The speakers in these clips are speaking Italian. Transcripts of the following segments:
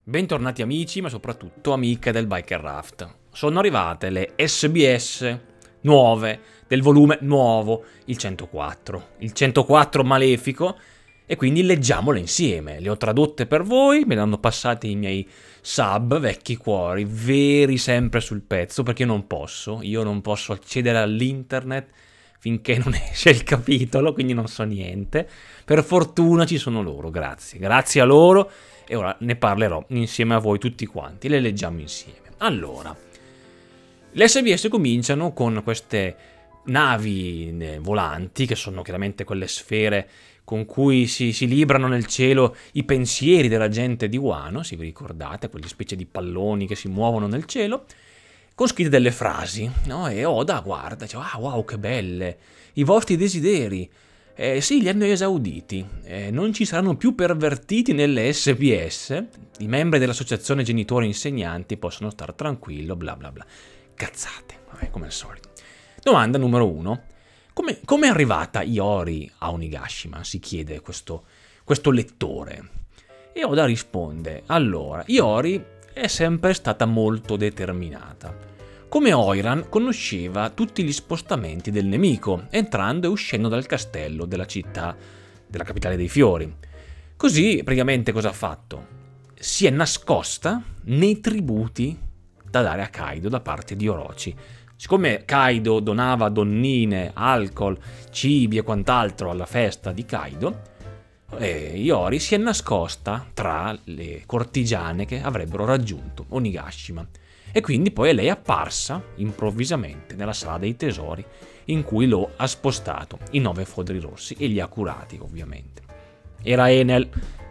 Bentornati amici, ma soprattutto amiche del Biker Raft. Sono arrivate le SBS nuove, del volume nuovo, il 104. Il 104 malefico, e quindi leggiamole insieme. Le ho tradotte per voi, me le hanno passate i miei sub, vecchi cuori, veri sempre sul pezzo, perché io non posso accedere all'internet finché non esce il capitolo, quindi non so niente. Per fortuna ci sono loro, grazie a loro. E ora ne parlerò insieme a voi tutti quanti, le leggiamo insieme. Allora, le SBS cominciano con queste navi volanti, che sono chiaramente quelle sfere con cui si librano nel cielo i pensieri della gente di Wano, se vi ricordate, quelle specie di palloni che si muovono nel cielo, con scritte delle frasi, no? E Oda guarda, dice, ah wow, che belle, i vostri desideri. Sì, li hanno esauditi, non ci saranno più pervertiti nelle SBS, i membri dell'associazione genitori insegnanti possono stare tranquillo, bla bla bla. Cazzate, vabbè, come al solito. Domanda numero 1. Come è arrivata Iori a Onigashima? Si chiede questo lettore. E Oda risponde, allora, Iori è sempre stata molto determinata. Come Oiran conosceva tutti gli spostamenti del nemico, entrando e uscendo dal castello della città, della capitale dei fiori. Così, praticamente, cosa ha fatto? Si è nascosta nei tributi da dare a Kaido da parte di Orochi. Siccome Kaido donava donnine, alcol, cibi e quant'altro alla festa di Kaido, Iori si è nascosta tra le cortigiane che avrebbero raggiunto Onigashima. E quindi poi lei è apparsa improvvisamente nella sala dei tesori in cui lo ha spostato i 9 foderi rossi e li ha curati, ovviamente. Era Enel.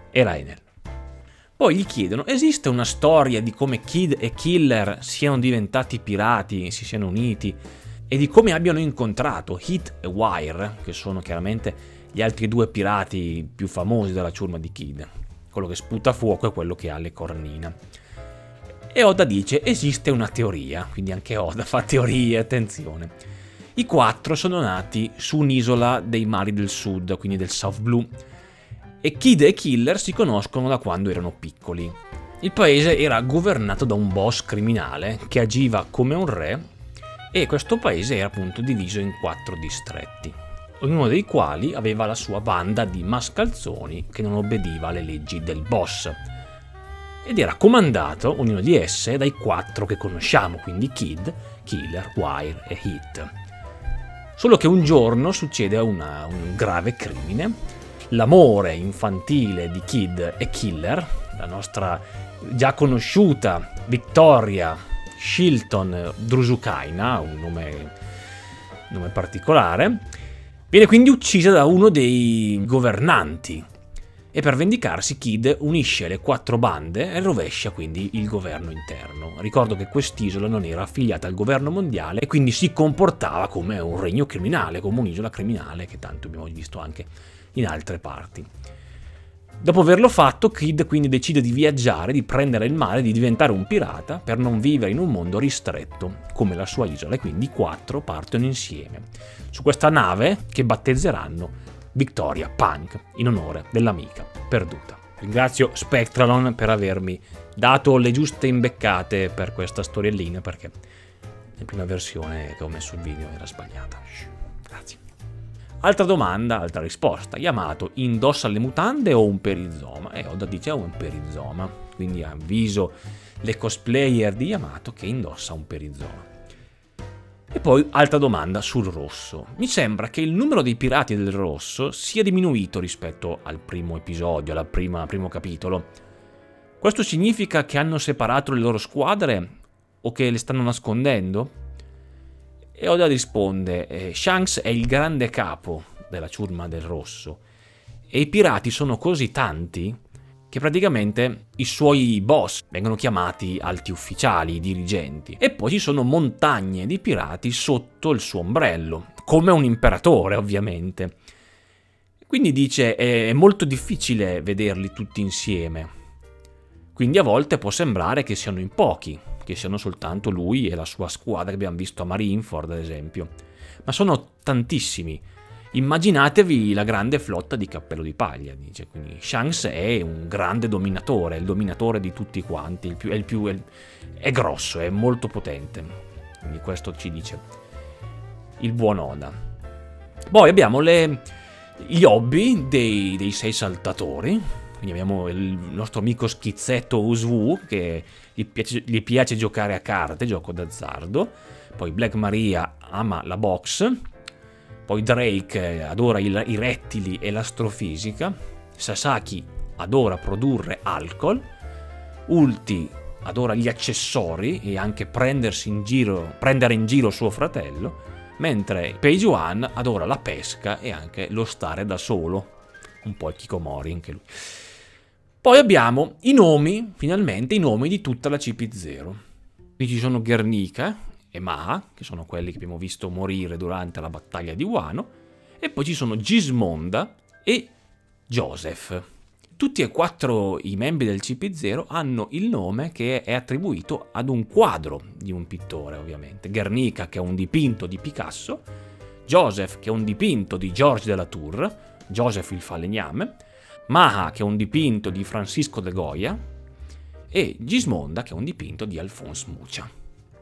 Poi gli chiedono, esiste una storia di come Kid e Killer siano diventati pirati, si siano uniti, e di come abbiano incontrato Hit e Wire, che sono chiaramente gli altri due pirati più famosi della ciurma di Kid. Quello che sputa fuoco è quello che ha le cornina. E Oda dice, esiste una teoria, quindi anche Oda fa teorie, attenzione. I 4 sono nati su un'isola dei mari del sud, quindi del South Blue, e Kid e Killer si conoscono da quando erano piccoli. Il paese era governato da un boss criminale che agiva come un re, e questo paese era appunto diviso in 4 distretti, ognuno dei quali aveva la sua banda di mascalzoni che non obbediva alle leggi del boss. Ed era comandato, ognuno di esse, dai 4 che conosciamo, quindi Kid, Killer, Wire e Hit. Solo che un giorno succede un grave crimine. L'amore infantile di Kid e Killer, la nostra già conosciuta Victoria Shilton Drusukaina, un nome particolare, viene quindi uccisa da uno dei governanti. E per vendicarsi Kid unisce le 4 bande e rovescia quindi il governo interno. Ricordo che quest'isola non era affiliata al governo mondiale e quindi si comportava come un regno criminale, come un'isola criminale che tanto abbiamo visto anche in altre parti. Dopo averlo fatto, Kid quindi decide di viaggiare, di prendere il mare, di diventare un pirata per non vivere in un mondo ristretto come la sua isola, e quindi i 4 partono insieme su questa nave che battezzeranno Victoria Punk, in onore dell'amica perduta. Ringrazio Spectralon per avermi dato le giuste imbeccate per questa storiellina, perché la prima versione che ho messo il video era sbagliata. Grazie. Altra domanda, altra risposta. Yamato indossa le mutande o un perizoma? E Oda dice un perizoma, quindi avviso le cosplayer di Yamato che indossa un perizoma. E poi altra domanda sul rosso. Mi sembra che il numero dei pirati del rosso sia diminuito rispetto al primo episodio, al primo capitolo. Questo significa che hanno separato le loro squadre o che le stanno nascondendo? E Oda risponde, Shanks è il grande capo della ciurma del rosso e i pirati sono così tanti che praticamente i suoi boss vengono chiamati alti ufficiali, i dirigenti, e poi ci sono montagne di pirati sotto il suo ombrello, come un imperatore ovviamente. Quindi dice è molto difficile vederli tutti insieme, quindi a volte può sembrare che siano in pochi, che siano soltanto lui e la sua squadra che abbiamo visto a Marineford ad esempio, ma sono tantissimi. Immaginatevi la grande flotta di Cappello di Paglia, dice. Quindi Shanks è un grande dominatore, è il dominatore di tutti quanti, è grosso, è molto potente. Quindi questo ci dice il buon Oda. Poi abbiamo gli hobby dei 6 saltatori. Quindi abbiamo il nostro amico schizzetto Uswu, che gli piace giocare a carte, gioco d'azzardo. Poi Black Maria ama la box. Poi Drake adora i rettili e l'astrofisica. Sasaki adora produrre alcol. Ulti adora gli accessori e anche prendere in giro suo fratello. Mentre Page One adora la pesca e anche lo stare da solo. Un po' il Kikomori anche lui. Poi abbiamo i nomi, finalmente, i nomi di tutta la CP0. Qui ci sono Guernica e Maha, che sono quelli che abbiamo visto morire durante la battaglia di Wano, e poi ci sono Gismonda e Joseph. Tutti e 4 i membri del CP0 hanno il nome che è attribuito ad un quadro di un pittore, ovviamente. Guernica, che è un dipinto di Picasso, Joseph, che è un dipinto di Georges de la Tour, Joseph il falegname, Maha, che è un dipinto di Francisco de Goya, e Gismonda, che è un dipinto di Alphonse Mucha.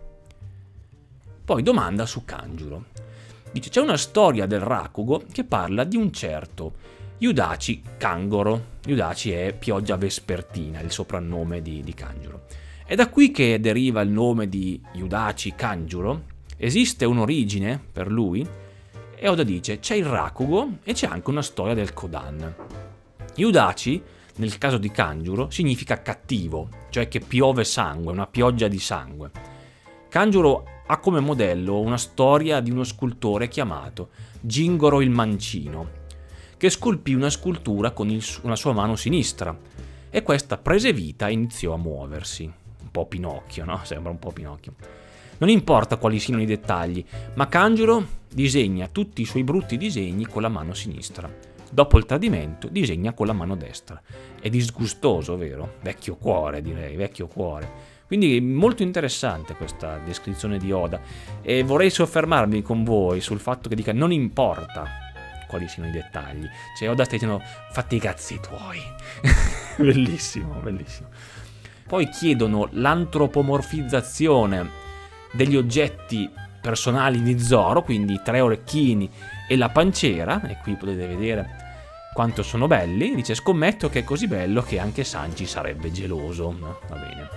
Poi domanda su Kanjuro. Dice, c'è una storia del Rakugo che parla di un certo Yudachi Kangoro. Yudachi è pioggia vespertina, il soprannome di Kanjuro. È da qui che deriva il nome di Yudachi Kanjuro? Esiste un'origine per lui? E Oda dice, c'è il Rakugo e c'è anche una storia del Kodan. Yudachi, nel caso di Kanjuro, significa cattivo, cioè che piove sangue, una pioggia di sangue. Kanjuro ha come modello una storia di uno scultore chiamato Gingoro il Mancino, che scolpì una scultura con una sua mano sinistra, e questa prese vita e iniziò a muoversi. Un po' Pinocchio, no? Sembra un po' Pinocchio. Non importa quali siano i dettagli, ma Kanjuro disegna tutti i suoi brutti disegni con la mano sinistra. Dopo il tradimento disegna con la mano destra. È disgustoso, vero? Vecchio cuore, direi, vecchio cuore. Quindi molto interessante questa descrizione di Oda, e vorrei soffermarmi con voi sul fatto che dica non importa quali siano i dettagli. Cioè Oda sta dicendo fatti i cazzi tuoi. Bellissimo, bellissimo. Poi chiedono l'antropomorfizzazione degli oggetti personali di Zoro, quindi i 3 orecchini e la panciera, e qui potete vedere quanto sono belli. Dice, scommetto che è così bello che anche Sanji sarebbe geloso. No? Va bene.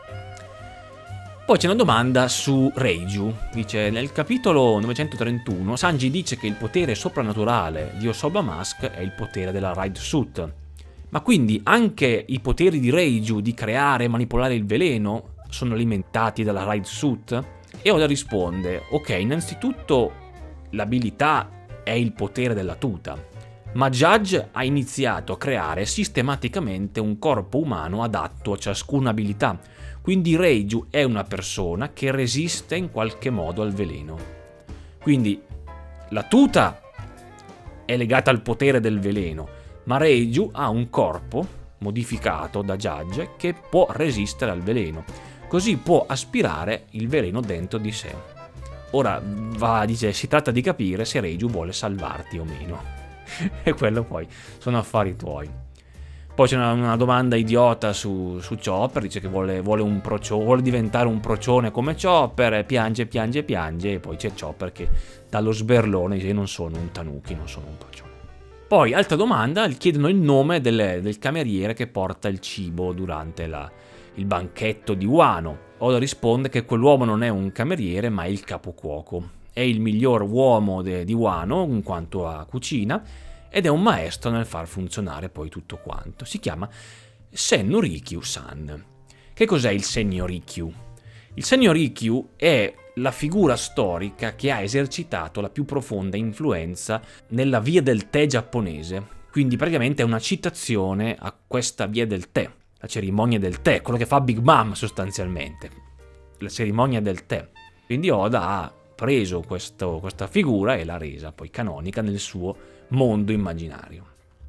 Poi c'è una domanda su Reiju. Dice, nel capitolo 931 Sanji dice che il potere soprannaturale di Osoba Mask è il potere della Ride Suit. Ma quindi anche i poteri di Reiju di creare e manipolare il veleno sono alimentati dalla Ride Suit? E Oda risponde, ok, innanzitutto l'abilità è il potere della tuta, ma Judge ha iniziato a creare sistematicamente un corpo umano adatto a ciascuna abilità, quindi Reiju è una persona che resiste in qualche modo al veleno. Quindi la tuta è legata al potere del veleno, ma Reiju ha un corpo modificato da Judge che può resistere al veleno, così può aspirare il veleno dentro di sé. Ora dice, si tratta di capire se Reiju vuole salvarti o meno. E quello poi sono affari tuoi. Poi c'è una domanda idiota su Chopper, dice che vuole diventare un procione come Chopper, piange, e poi c'è Chopper che dallo sberlone dice, non sono un tanuki, non sono un procione. Poi, altra domanda, chiedono il nome del cameriere che porta il cibo durante il banchetto di Wano. Oda risponde che quell'uomo non è un cameriere ma è il capocuoco. È il miglior uomo di Wano in quanto a cucina ed è un maestro nel far funzionare poi tutto quanto. Si chiama Senno-Rikyu-san. Che cos'è il Senno-Rikyu? Il Senno-Rikyu è la figura storica che ha esercitato la più profonda influenza nella via del tè giapponese. Quindi praticamente è una citazione a questa via del tè. La cerimonia del tè, quello che fa Big Mom sostanzialmente, la cerimonia del tè. Quindi Oda ha preso questa figura e l'ha resa poi canonica nel suo mondo immaginario.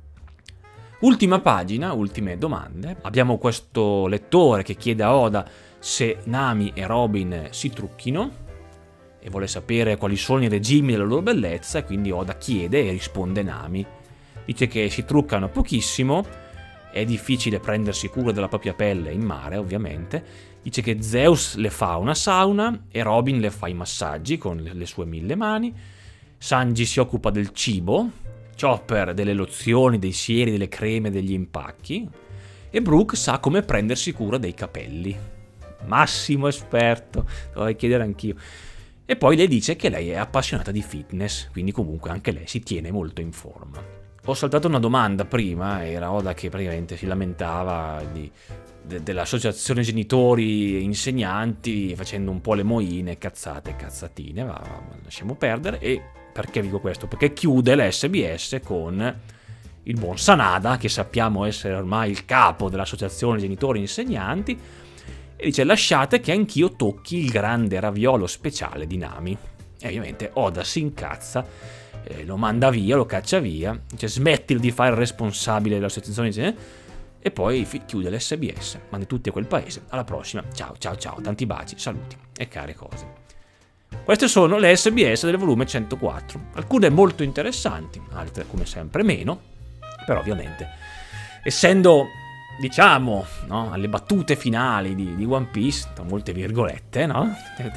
Ultima pagina, ultime domande. Abbiamo questo lettore che chiede a Oda se Nami e Robin si trucchino e vuole sapere quali sono i regimi della loro bellezza, e quindi Oda chiede e risponde Nami. Dice che si truccano pochissimo, è difficile prendersi cura della propria pelle in mare, ovviamente. Dice che Zeus le fa una sauna e Robin le fa i massaggi con le sue 1000 mani. Sanji si occupa del cibo, Chopper delle lozioni, dei sieri, delle creme, degli impacchi, e Brook sa come prendersi cura dei capelli. Massimo esperto, dovrei chiedere anch'io. E poi lei dice che lei è appassionata di fitness, quindi comunque anche lei si tiene molto in forma. Ho saltato una domanda prima, era Oda che praticamente si lamentava dell'associazione genitori-insegnanti, facendo un po' le moine, cazzate e cazzatine, lasciamo perdere. E perché dico questo? Perché chiude l'SBS con il buon Sanada, che sappiamo essere ormai il capo dell'associazione genitori-insegnanti, e dice: lasciate che anch'io tocchi il grande raviolo speciale di Nami. E ovviamente Oda si incazza, lo manda via, lo caccia via, dice: smettila di fare il responsabile dell'associazione, e poi chiude l'SBS, manda tutti a quel paese. Alla prossima, ciao ciao ciao, tanti baci, saluti e care cose. Queste sono le SBS del volume 104, alcune molto interessanti, altre come sempre meno, però ovviamente essendo, diciamo, no, alle battute finali di One Piece, tra molte virgolette, no?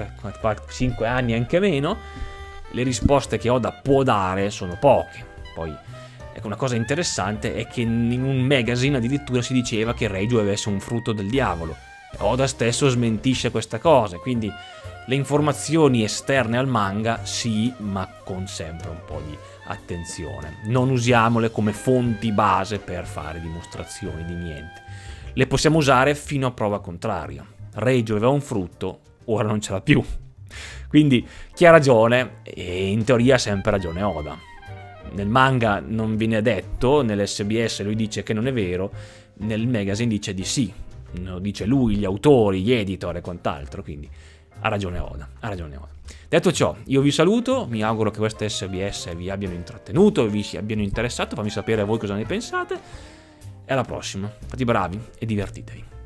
5 anni anche meno, le risposte che Oda può dare sono poche. Poi, ecco, una cosa interessante è che in un magazine addirittura si diceva che Reiju deve essere un frutto del diavolo. Oda stesso smentisce questa cosa, quindi le informazioni esterne al manga sì, ma con sempre un po' di attenzione. Non usiamole come fonti base per fare dimostrazioni di niente. Le possiamo usare fino a prova contraria. Reiju aveva un frutto, ora non ce l'ha più. Quindi chi ha ragione, e in teoria ha sempre ragione Oda. Nel manga non viene detto, nell'SBS lui dice che non è vero, nel magazine dice di sì. Lo dice lui, gli autori, gli editor e quant'altro, quindi ha ragione Oda, ha ragione Oda. Detto ciò, io vi saluto, mi auguro che queste SBS vi abbiano intrattenuto, vi abbiano interessato, fammi sapere voi cosa ne pensate, e alla prossima, fate i bravi e divertitevi.